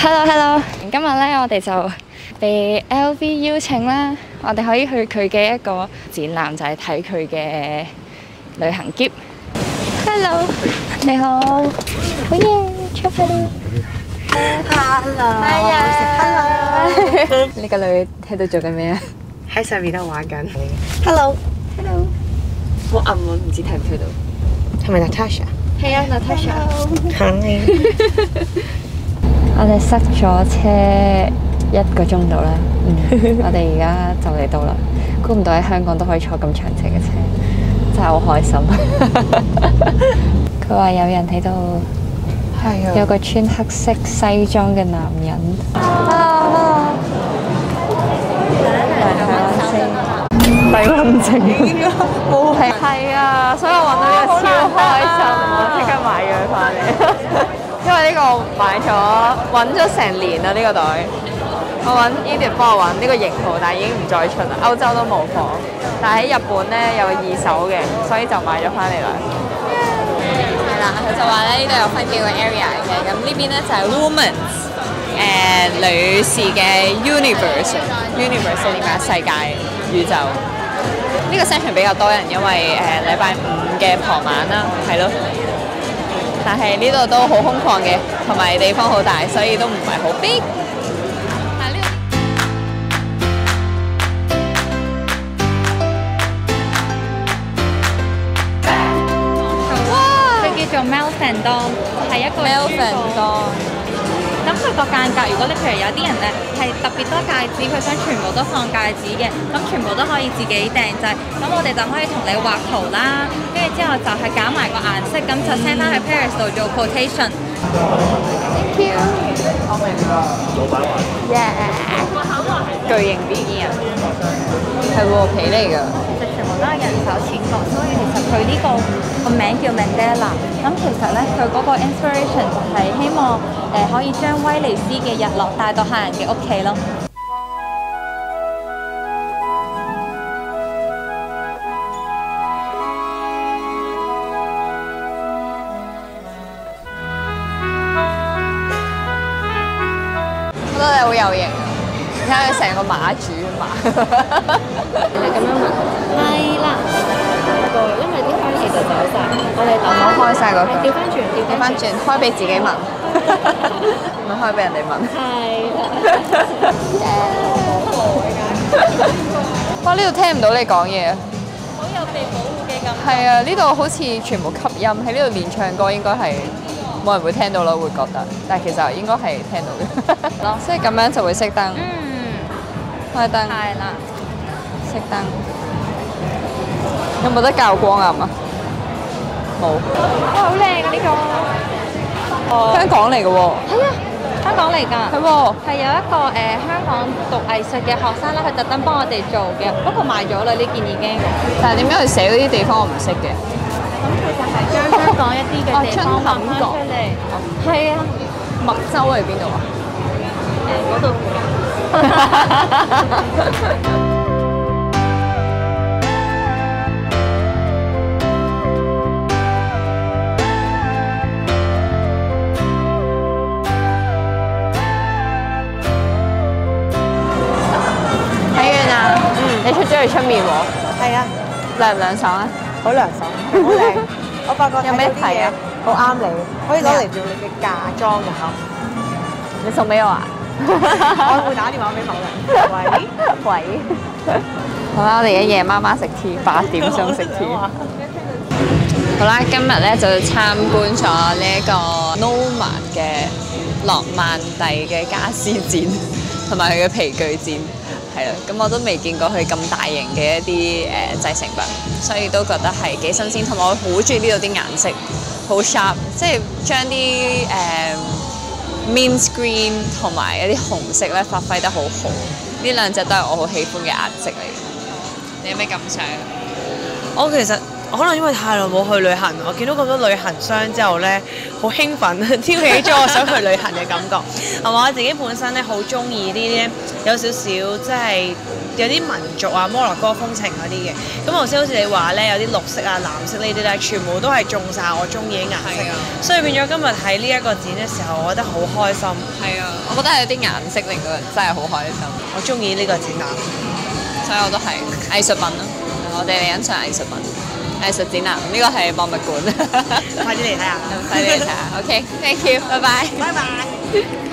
Hello，今日咧我哋就被 LV 邀請啦，我哋可以去佢嘅一個展覽，就係睇佢嘅旅行篋。Hello， 你好，好嘢，出發啦 Hello， 你個女喺度做緊咩啊？ 喺上面度玩緊。Hello， 好暗喎，唔知睇唔睇到？ 係咪 Natasha？ 係啊 ，Natasha。 係。 我哋塞咗車1個鐘度啦，我哋而家就嚟到啦。估唔到喺香港都可以坐咁長程嘅車，真係好開心。佢話有人喺度， 係啊。 有個穿黑色西裝嘅男人。Hello， 抵溫症。冇係。係啊，所以我揾到呢個超開心，我即刻買咗佢翻嚟。因為呢個買咗揾咗成年啦，呢個袋我揾 Edith 幫我揾呢個型號，但係已經唔再出啦，歐洲都冇貨，但係喺日本咧有2手嘅，所以就買咗翻嚟啦。係啦，佢就話咧呢度有分幾個 area 嘅，咁呢邊咧就係 Women's 女士嘅 Universe 點解世界宇宙呢個 section 比較多人，因為禮拜5嘅傍晚啦，係咯。但係呢度都好空曠嘅，同埋地方好大，所以都唔係好逼。哇！佢叫做 Melvin Dong， 係一個 Melvin Dong。咁佢個間隔，如果你譬如有啲人咧係特別多戒指，佢想全部都放戒指嘅，咁全部都可以自己訂製。咁我哋就可以同你畫圖啦，跟住之後就係揀埋個顏色，咁就 send 翻去 Paris 度做 quotation。Thank you。老闆話。Yeah。巨型 B 啊，係喎，皮嚟㗎。其實全部都係人手切割，所以其實佢呢個名叫 Mandala。咁其實咧，佢嗰個 inspiration 就係希望可以將威尼斯嘅日落帶到客人嘅屋企咯。我覺得你好有型啊！你睇佢成個馬主馬。你咁樣問？係啦。因為啲香其實走晒，我哋開晒個腳。調翻轉，開俾自己聞，唔係開俾人哋聞。係。哇！呢度聽唔到你講嘢啊！好有被保護嘅感覺。係啊，呢度好似全部吸音，喺呢度練唱歌應該係冇人會聽到咯，會覺得，但係其實應該係聽到嘅。所以咁樣就會熄燈。開燈。係啦。熄燈。有冇得校光啊？冇。哇！好靚啊呢個。香港嚟嘅喎。係啊，香港嚟㗎。係喎。係有一個香港讀藝術嘅學生啦，佢特登幫我哋做嘅，不過賣咗啦呢件已經。但係點樣去寫嗰啲地方我唔識嘅。咁佢就係將香港一啲嘅地方畫翻出嚟。係啊。麥洲喺邊度啊？嗰度。你出咗去出面喎？ 係啊。 涼唔涼爽啊？ 好涼爽，好靚。我發覺有咩睇啊？ 好啱你，可以攞嚟做你嘅嫁妝嘅盒。 你送俾我啊？ 我會打電話俾某人。 喂。好啦，我哋嘅夜媽媽食 tea， 8點鐘食 tea。好啦，今日咧就參觀咗呢一個 Nomad 嘅諾曼第嘅家私展，同埋佢嘅皮具展。係啦，咁我都未見過佢咁大型嘅一啲製成品，所以都覺得係幾新鮮。同埋我好中意呢度啲顏色，好 sharp， 即係將啲mint green 同埋一啲紅色咧發揮得好好。呢兩隻都係我好喜歡嘅顏色嚟。你有咩感想？ 我其實可能因為太耐冇去旅行，我見到咁多旅行箱之後咧，好興奮，挑起咗我想去旅行嘅感覺。係嘛？我自己本身咧好中意呢啲咧，有少少即係有啲民族啊摩洛哥風情嗰啲嘅。咁頭先好似你話咧，有啲綠色啊、藍色呢啲咧，全部都係中晒我中意嘅顏色。所以變咗今日喺呢一個展嘅時候，我覺得好開心。 係啊，我覺得有啲顏色令到人真係好開心。 我中意呢個展覽， 所以我都係藝術品咯。我哋嚟欣賞藝術品。藝術展覽，呢個係博物館， 快啲嚟睇下， 快啲嚟睇下。OK，thank you，拜拜， 拜拜。